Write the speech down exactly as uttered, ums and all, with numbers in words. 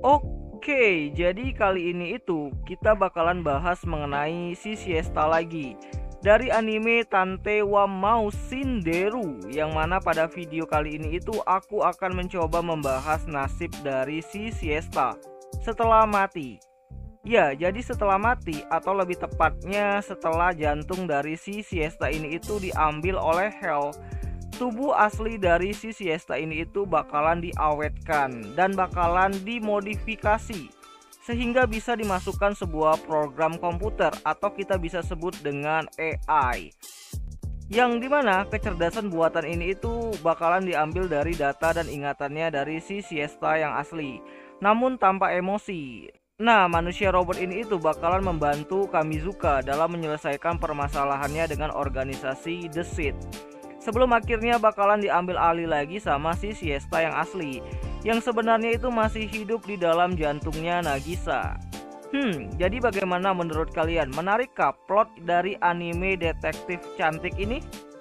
Oke, jadi kali ini itu kita bakalan bahas mengenai si Siesta lagi dari anime Tante wa Mousinderu, yang mana pada video kali ini itu aku akan mencoba membahas nasib dari si Siesta setelah mati. Ya, jadi setelah mati, atau lebih tepatnya setelah jantung dari si Siesta ini itu diambil oleh Hell, tubuh asli dari si Siesta ini itu bakalan diawetkan dan bakalan dimodifikasi sehingga bisa dimasukkan sebuah program komputer atau kita bisa sebut dengan A I, yang dimana kecerdasan buatan ini itu bakalan diambil dari data dan ingatannya dari si Siesta yang asli, namun tanpa emosi. Nah, manusia robot ini itu bakalan membantu Kamizuka dalam menyelesaikan permasalahannya dengan organisasi The Seed, sebelum akhirnya bakalan diambil alih lagi sama si Siesta yang asli, yang sebenarnya itu masih hidup di dalam jantungnya Nagisa. Hmm, jadi bagaimana menurut kalian? Menarikkah plot dari anime detektif cantik ini?